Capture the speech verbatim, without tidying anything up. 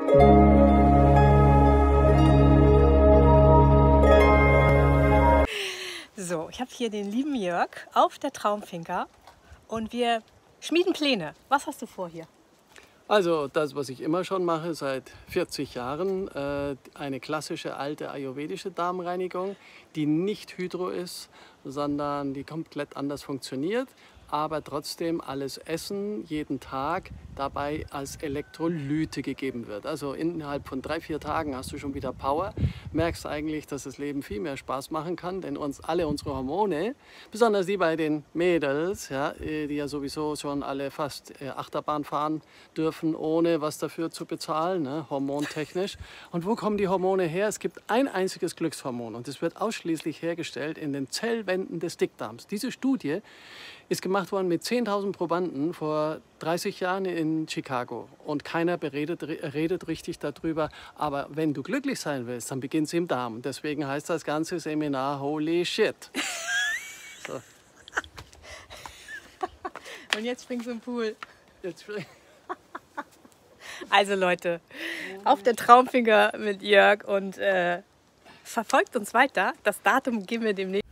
So, ich habe hier den lieben Jörg auf der Traumfinca und wir schmieden Pläne. Was hast du vor hier? Also das, was ich immer schon mache, seit vierzig Jahren, äh, eine klassische alte ayurvedische Darmreinigung, die nicht hydro ist, sondern die komplett anders funktioniert, aber trotzdem alles Essen jeden Tag dabei als Elektrolyte gegeben wird. Also innerhalb von drei, vier Tagen hast du schon wieder Power, merkst eigentlich, dass das Leben viel mehr Spaß machen kann, denn uns alle unsere Hormone, besonders die bei den Mädels, ja, die ja sowieso schon alle fast Achterbahn fahren dürfen, ohne was dafür zu bezahlen, ne, hormontechnisch. Und wo kommen die Hormone her? Es gibt ein einziges Glückshormon und es wird ausschließlich hergestellt in den Zellwänden des Dickdarms. Diese Studie ist gemacht worden mit zehntausend Probanden vor dreißig Jahren in Chicago und keiner beredet, redet richtig darüber. Aber wenn du glücklich sein willst, dann beginnt es im Darm. Deswegen heißt das ganze Seminar Holy Shit. So. Und jetzt springst du im Pool. Jetzt spring. Also Leute, auf der Traumfinca mit Jörg und äh, verfolgt uns weiter. Das Datum geben wir demnächst.